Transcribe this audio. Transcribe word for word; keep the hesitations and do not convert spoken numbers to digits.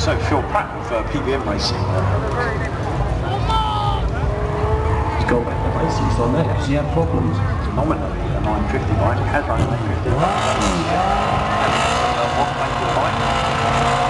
So Phil Pratt of uh, P B M Racing. Uh, He's gone back to basics on that. Has he had problems? Nominally a nine fifty bike, has run a nine fifty bike. Yeah. And, uh, what make the bike?